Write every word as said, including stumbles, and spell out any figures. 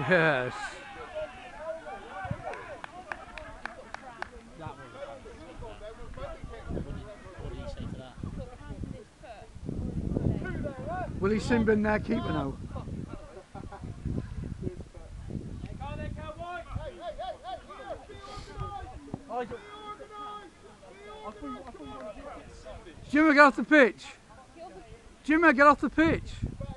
Yes. Will he soon be their keeper now? Jimmy, get off the pitch. Jimmy, get off the pitch.